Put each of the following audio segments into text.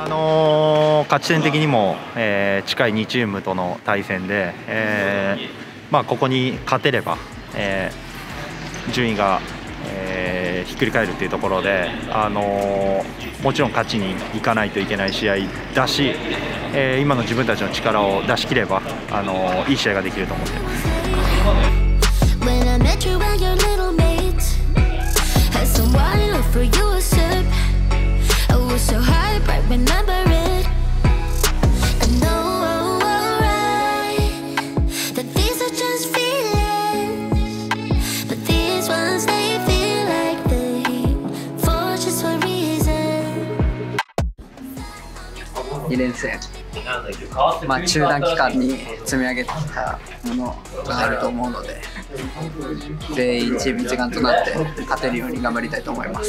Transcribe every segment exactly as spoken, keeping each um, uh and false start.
のー、勝ち点的にも、えー、近いにチームとの対戦で、えーまあ、ここに勝てれば、えー、順位が、えー、ひっくり返るというところで、あのー、もちろん勝ちにいかないといけない試合だし、えー、今の自分たちの力を出し切れば、あのー、いい試合ができると思っています。 にねん生、まあ、中断期間に積み上げてきたものがあると思うので、全員チーム一丸となって勝てるように頑張りたいと思います。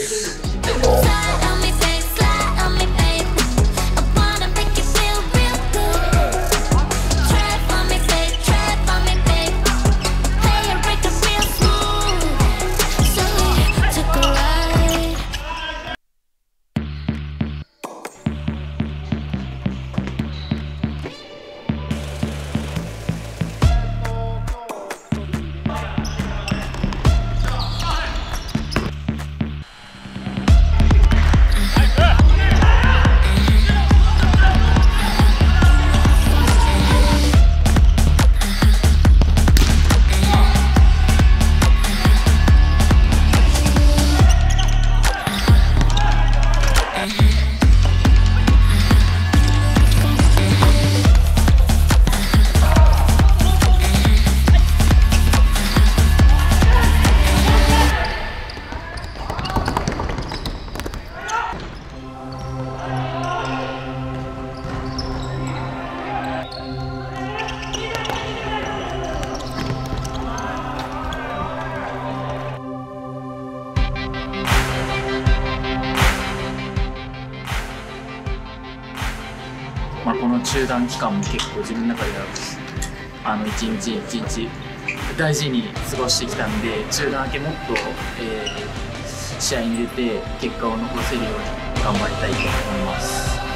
まあ、この中断期間も結構自分の中ではあの一日一日大事に過ごしてきたんで、中断明けもっと、えー、試合に出て結果を残せるように頑張りたいと思います。